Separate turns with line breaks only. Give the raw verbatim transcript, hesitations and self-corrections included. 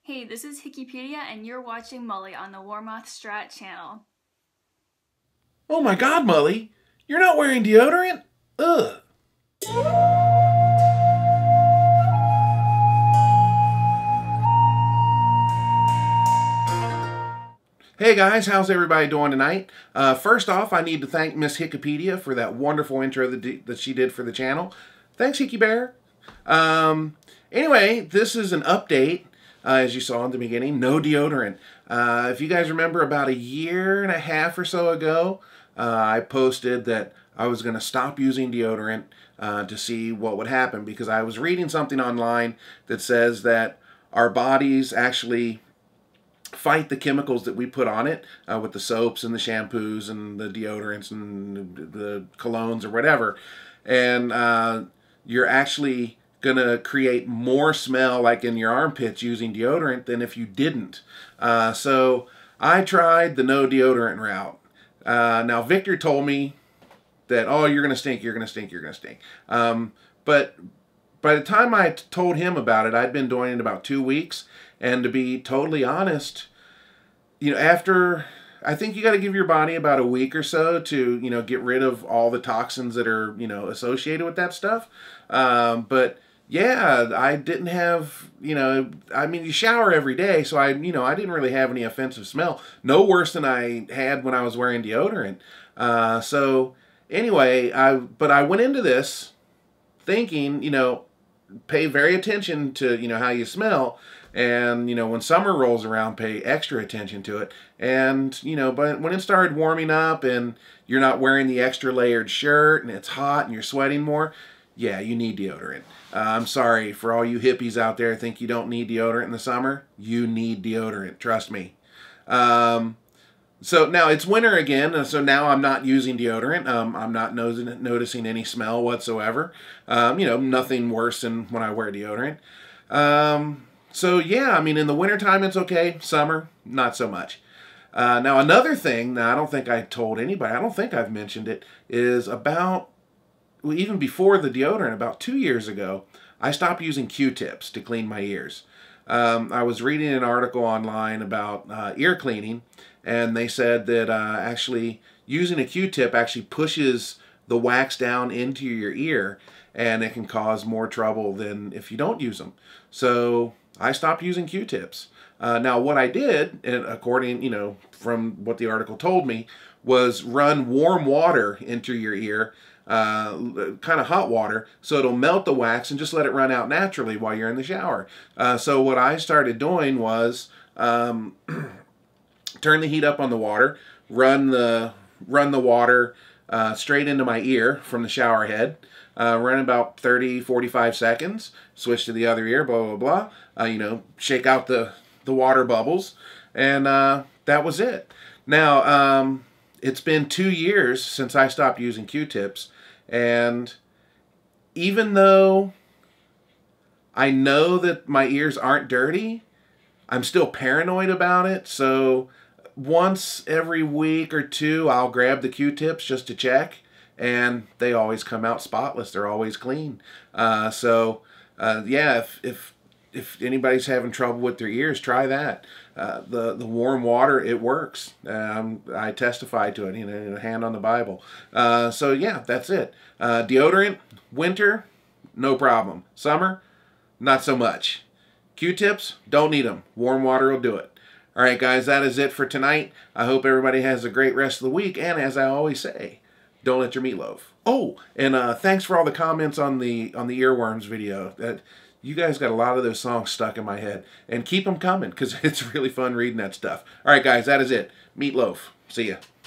Hey, this is Hikipedia and you're watching Mully on the Warmoth Strat channel.
Oh my god, Mully! You're not wearing deodorant? Ugh. Hey guys, how's everybody doing tonight? Uh, first off, I need to thank Miss Hikipedia for that wonderful intro that, that she did for the channel. Thanks, Hickey Bear. Um, anyway, this is an update. Uh, as you saw in the beginning, no deodorant. Uh, if you guys remember, about a year and a half or so ago, uh, I posted that I was going to stop using deodorant uh, to see what would happen, because I was reading something online that says that our bodies actually fight the chemicals that we put on it uh, with the soaps and the shampoos and the deodorants and the colognes or whatever. And uh, you're actually going to create more smell like in your armpits using deodorant than if you didn't. Uh, so I tried the no deodorant route. Uh, now Victor told me that, oh, you're going to stink, you're going to stink, you're going to stink. Um, but by the time I told him about it, I'd been doing it about two weeks. And to be totally honest, you know, after, I think you got to give your body about a week or so to, you know, get rid of all the toxins that are, you know, associated with that stuff. Um, but yeah, I didn't have, you know, I mean, you shower every day, so I, you know, I didn't really have any offensive smell. No worse than I had when I was wearing deodorant. Uh, so anyway, I, but I went into this thinking, you know, pay very attention to, you know, how you smell. And, you know, when summer rolls around, pay extra attention to it. And, you know, but when it started warming up and you're not wearing the extra layered shirt and it's hot and you're sweating more, yeah, you need deodorant. Uh, I'm sorry for all you hippies out there think you don't need deodorant in the summer. You need deodorant, trust me. Um, so now it's winter again, so now I'm not using deodorant. Um, I'm not noticing any smell whatsoever. Um, you know, nothing worse than when I wear deodorant. Um... So yeah, I mean, in the wintertime it's okay. Summer, not so much. Uh, now another thing, now I don't think I told anybody, I don't think I've mentioned it, is about, well, even before the deodorant, about two years ago, I stopped using Q-tips to clean my ears. Um, I was reading an article online about uh, ear cleaning, and they said that uh, actually using a Q-tip actually pushes the wax down into your ear, and it can cause more trouble than if you don't use them. So I stopped using Q-tips. Uh, now, what I did, and according, you know, from what the article told me, was run warm water into your ear, uh, kind of hot water, so it'll melt the wax and just let it run out naturally while you're in the shower. Uh, so what I started doing was um, turn the heat up on the water, run the run the water uh, straight into my ear from the shower head. Uh, run about thirty, forty-five seconds, switch to the other ear, blah, blah, blah. Uh, you know, shake out the, the water bubbles, and uh, that was it. Now, um, it's been two years since I stopped using Q-tips, and even though I know that my ears aren't dirty, I'm still paranoid about it, so once every week or two, I'll grab the Q-tips just to check. And they always come out spotless. They're always clean. Uh, so, uh, yeah, if, if if anybody's having trouble with their ears, try that. Uh, the the warm water, it works. Um, I testify to it. You know, hand on the Bible. Uh, so yeah, that's it. Uh, deodorant, winter, no problem. Summer, not so much. Q-tips, don't need them. Warm water will do it. All right, guys, that is it for tonight. I hope everybody has a great rest of the week. And as I always say, don't let your meatloaf. Oh, and uh, thanks for all the comments on the on the earworms video. That you guys got a lot of those songs stuck in my head, and keep them coming because it's really fun reading that stuff. All right, guys, that is it. Meatloaf. See ya.